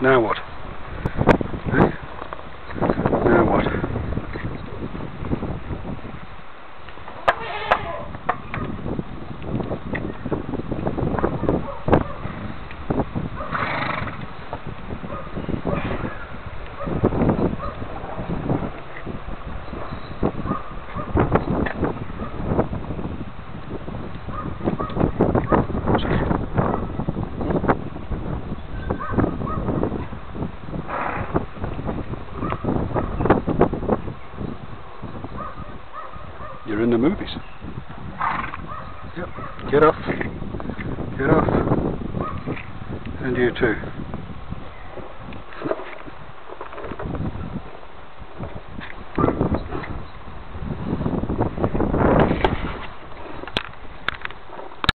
Now what? Eh? Now what? You're in the movies. Yep. Get off. Get off. And you too.